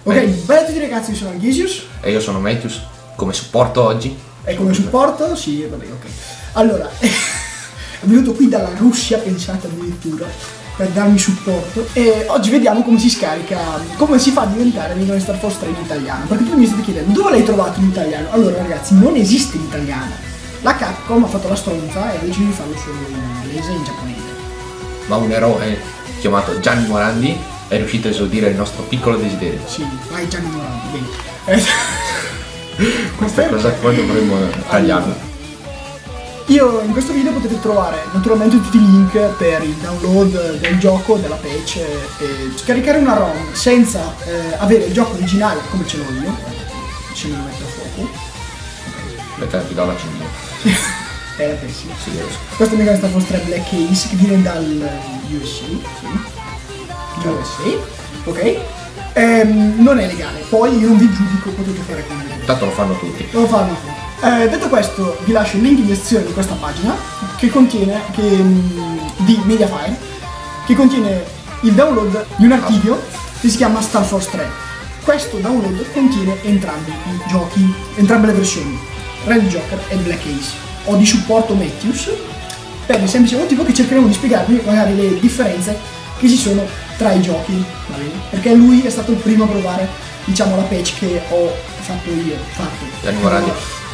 Ok, bella a tutti ragazzi, io sono Alghisius. E io sono Matthews, come supporto oggi. E come supporto? Sì, va bene, ok. Allora, è venuto qui dalla Russia, pensate addirittura, per darmi supporto. E oggi vediamo come si scarica, come si fa a diventare Minion Star Force 3 in italiano. Perché tu mi state chiedendo, dove l'hai trovato in italiano? Allora ragazzi, non esiste in italiano. La Capcom ha fatto la stronza e ha deciso di farlo solo in inglese e in giapponese. Ma un eroe chiamato Gianni Morandi è riuscito a esaudire il nostro piccolo desiderio. Sì, vai Gianni Morandi, bene. Questa cosa qua dovremmo tagliarla. Io in questo video potete trovare naturalmente tutti i link per il download del gioco, della patch, e scaricare una ROM senza avere il gioco originale come ce l'ho io. Ce me lo metto a fuoco. Aspetta, ti do la cimino. Era pessimo. Sì, lo so. Questo è Star Force 3 Black Ace che viene dal USA. Sì. USA, ok. Non è legale, poi io non vi giudico, potete fare come volete. Tanto lo fanno tutti. Lo fanno tutti. Detto questo, vi lascio il link in descrizione di questa pagina che contiene di Mediafire, che contiene il download di un archivio che si chiama Star Force 3. Questo download contiene entrambi i giochi, entrambe le versioni, Red Joker e Black Ace. Ho di supporto Matthews per il semplice motivo che cercheremo di spiegarvi magari le differenze che ci sono tra i giochi, va bene? Perché lui è stato il primo a provare, diciamo, la patch che ho fatto io. Gianni Morandi.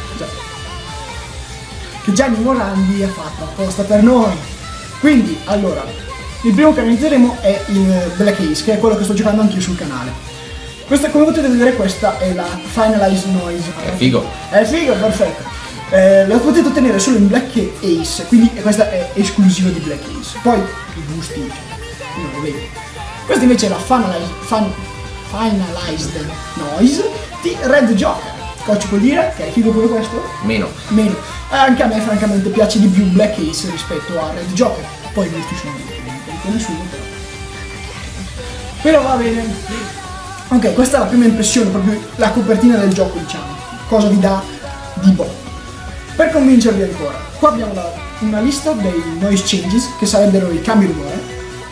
Che Gianni Morandi ha fatto apposta per noi. Quindi, allora, il primo che analizzeremo è il Black Ace, che è quello che sto giocando anch'io sul canale. Questa, come potete vedere, questa è la Finalized Noise. È figo. È figo, perfetto. La potete ottenere solo in Black Ace, quindi questa è esclusiva di Black Ace. Poi i gusti, no, va bene. Questa invece è la Finalized Noise di Red Joker. Cosa ci può dire? Che è figo pure questo? Meno. Meno. Anche a me francamente piace di più Black Ace rispetto a Red Joker. Poi i gusti sono di nessuno, però va bene. Ok, questa è la prima impressione, proprio la copertina del gioco, diciamo. Cosa vi dà di buono. Per convincervi ancora, qua abbiamo una lista dei noise changes, che sarebbero i cambi rumore.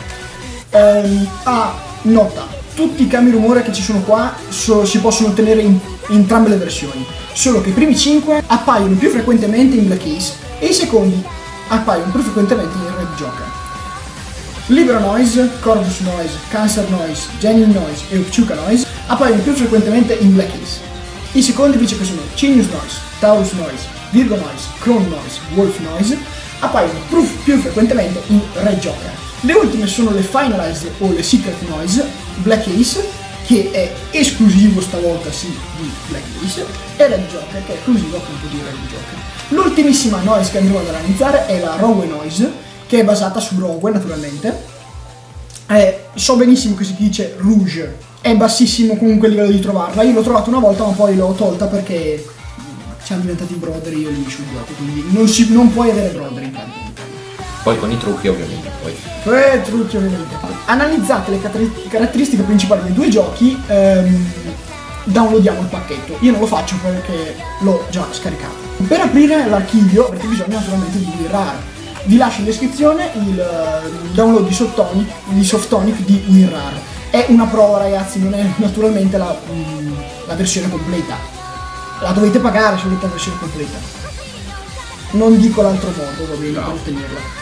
Nota, tutti i cambi rumore che ci sono qua si possono ottenere in entrambe le versioni, solo che i primi 5 appaiono più frequentemente in Black Ace e i secondi appaiono più frequentemente in Red Joker. Libera Noise, Corvus Noise, Cancer Noise, Genuine Noise e Upchuka Noise appaiono più frequentemente in Black Ace. I secondi invece, che sono Genius Noise, Taurus Noise, Virgo Noise, Chrome Noise, Wolf Noise, appaiono più frequentemente in Red Joker. Le ultime sono le Finalized o le Secret Noise, Black Ace, che è esclusivo stavolta sì di Black Ace, e Red Joker, che è esclusivo appunto di Red Joker. L'ultimissima noise che andremo ad analizzare è la Rogue Noise, che è basata su Rogue naturalmente. So benissimo che si dice Rouge, è bassissimo comunque il livello di trovarla. Io l'ho trovata una volta ma poi l'ho tolta perché siamo diventati brother io lì sul gioco, quindi non puoi avere brother in cambio. Poi con i trucchi ovviamente. Trucchi ovviamente. Analizzate le caratteristiche principali dei due giochi, downloadiamo il pacchetto. Io non lo faccio perché l'ho già scaricato. Per aprire l'archivio avrete bisogno naturalmente di WinRAR. Vi lascio in descrizione il download di Softonic di WinRAR. È una prova ragazzi, non è naturalmente la versione completa. La dovete pagare se volete la versione completa. Non dico l'altro modo, va bene, per ottenerla.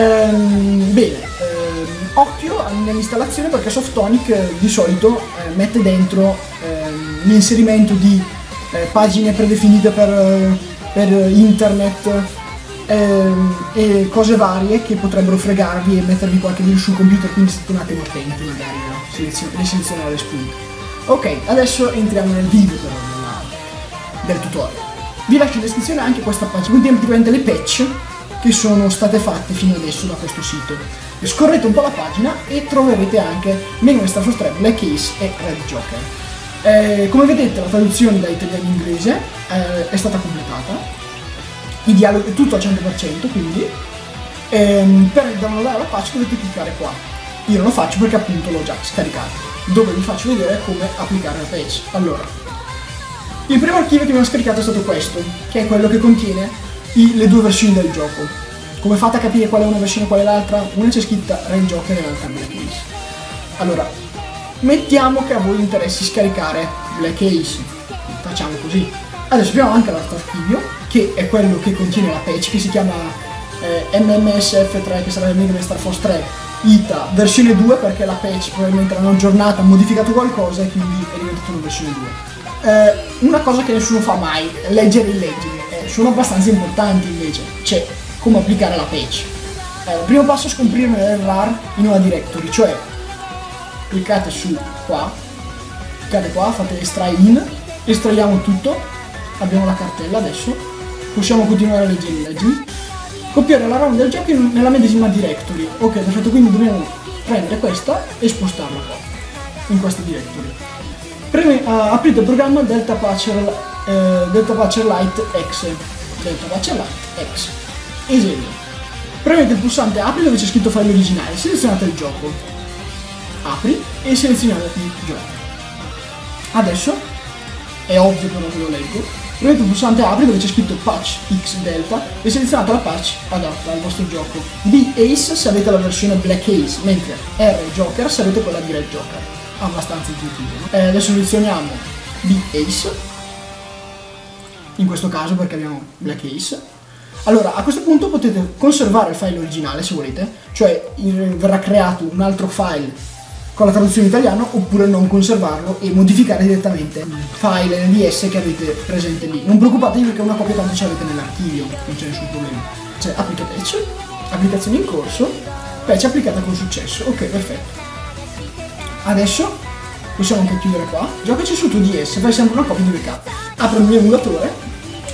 Occhio nell'installazione perché Softonic di solito mette dentro l'inserimento di pagine predefinite per internet e cose varie che potrebbero fregarvi e mettervi qualche virus sul computer, quindi state un attimo attenti magari a selezionare le spunte. Ok, adesso entriamo nel video però del tutorial. Vi lascio in descrizione anche questa pagina, quindi praticamente le patch che sono state fatte fino adesso da questo sito. Scorrete un po' la pagina e troverete anche Minion Star Force 3, Black Ace e Red Joker. Come vedete la traduzione da italiano in inglese è stata completata, il dialogo è tutto al 100%, quindi per downloadare la patch dovete cliccare qua. Io non lo faccio perché appunto l'ho già scaricato, dove vi faccio vedere come applicare la patch. Allora, il primo archivio che mi ho scaricato è stato questo, che è quello che contiene le due versioni del gioco. Come fate a capire qual è una versione e qual è l'altra? Una c'è scritta Red Joker e l'altra Black Ace. Allora, Mettiamo che a voi interessi scaricare Black Ace, facciamo così. Adesso abbiamo anche l'altro archivio, che è quello che contiene la patch, che si chiama MMSF3, che sarebbe Mega Man Star Force 3 ITA versione 2, perché la patch probabilmente l'hanno aggiornata, modificato qualcosa e quindi è diventata una versione 2. Una cosa che nessuno fa mai, leggere i leggi, sono abbastanza importanti invece, cioè come applicare la patch. Il primo passo è scomprimere l'RAR in una directory, cioè cliccate su qua, cliccate qua, fate extract in, estraiamo tutto, abbiamo la cartella adesso, possiamo continuare a leggere i leggi, copiare la ROM del gioco nella medesima directory. Ok, perfetto, quindi dobbiamo prendere questa e spostarla qua, in questa directory. Aprite il programma Delta Patcher Lite X. Delta Patcher Lite X. Esempio. Premete il pulsante apri dove c'è scritto file originale, selezionate il gioco. Apri e selezionate il gioco. Adesso, è ovvio però che lo leggo, premete il pulsante apri dove c'è scritto patch X Delta e selezionate la patch adatta al vostro gioco. B Ace se avete la versione Black Ace, mentre R Joker se avete quella di Red Joker. Abbastanza intuitivo, no? Adesso selezioniamo B Ace, in questo caso perché abbiamo Black Ace. Allora, a questo punto potete conservare il file originale se volete, cioè verrà creato un altro file con la traduzione in italiano, oppure non conservarlo e modificare direttamente il file NDS che avete presente lì. Non preoccupatevi perché una copia tanto ce l'avete nell'archivio, non c'è nessun problema. Cioè, applica patch, applicazione in corso, patch applicata con successo. Ok, perfetto. Adesso possiamo anche chiudere qua. Giocaci su tuo DS, fai sempre una copia di backup. Apro il mio emulatore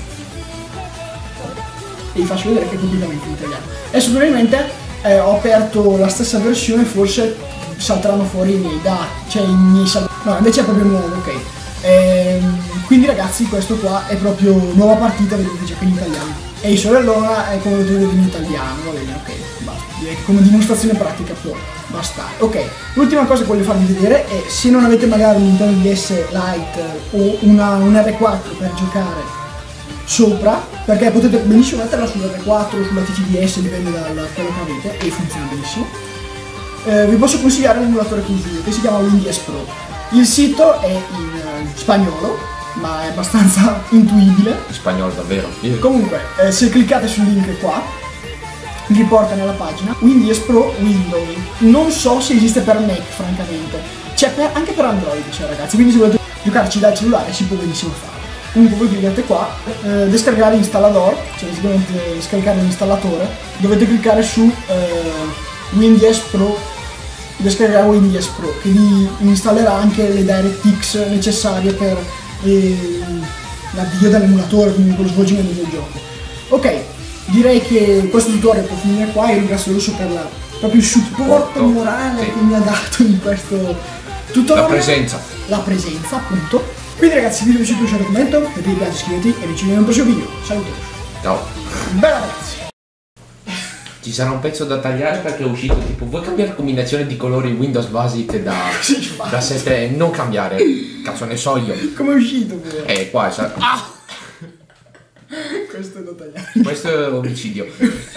e vi faccio vedere che è completamente in italiano. Adesso probabilmente ho aperto la stessa versione, forse salteranno fuori i miei dati, cioè i miei salti. No, invece è proprio nuovo, ok. Quindi ragazzi, questo qua è proprio nuova partita, vedete che gioca in italiano. E il sorellona è come vedete in italiano, va bene, ok, basta. Direi che come dimostrazione pratica può bastare. Ok, l'ultima cosa che voglio farvi vedere è, se non avete magari un Nintendo DS Lite o un R4 per giocare sopra, perché potete benissimo metterla sull'R4 o sulla TCDS, dipende da quello che avete, e funziona benissimo. Vi posso consigliare l'emulatore che uso io, che si chiama WinDS Pro. Il sito è in spagnolo, ma è abbastanza intuibile. In spagnolo davvero? Comunque, se cliccate sul link qua, vi porta nella pagina WinDS Pro Windows. Non so se esiste per Mac, francamente. C'è anche per Android, cioè ragazzi, quindi se volete giocarci dal cellulare si può benissimo fare. Comunque voi cliccate qua, descaricare installador, cioè basicamente scaricare l'installatore, dovete cliccare su WinDS Pro, descaricare WinDS Pro, che vi installerà anche le DirectX necessarie per l'avvio dell'emulatore, comunque lo svolgimento del gioco. Ok, direi che questo tutorial può finire qua, e ringrazio Rosso per proprio il supporto morale che mi ha dato in questo tutorial. La presenza, appunto. Quindi ragazzi, se vi è piaciuto lasciate un commento, mettete mi piace, iscrivetevi e ci vediamo nel prossimo video. Saluto. Ciao. Bella ragazzi. Ci sarà un pezzo da tagliare perché è uscito tipo, vuoi cambiare combinazione di colori Windows Basic da 7? Non cambiare, cazzo ne so io. Come è uscito pure? Qua è Questo è da tagliare. Questo è omicidio.